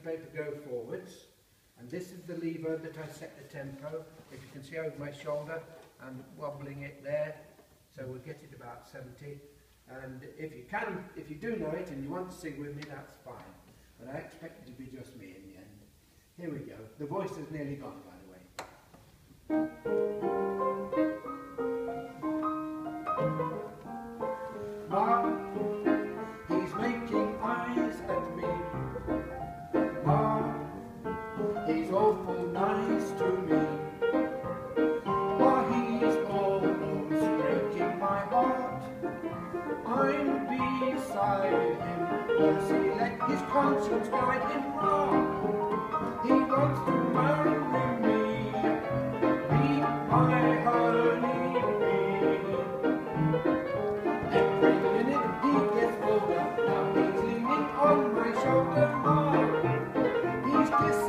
paper go forwards, and this is the lever that I set the tempo. If you can see over my shoulder, I'm wobbling it there, so we'll get it about 70. And if you do know it and you want to sing with me, that's fine. But I expect it to be just me in the end. Here we go. The voice has nearly gone, by the way. Ma, he's making eyes at me. Ma, he's awful nice to me. Ma, he's almost breaking my heart. I'm beside him. Mercy, let his conscience guide him wrong. He wants to marry me, be my honey bee. Every minute he gets older, now he's leaning on my shoulder. Ma, he's kissing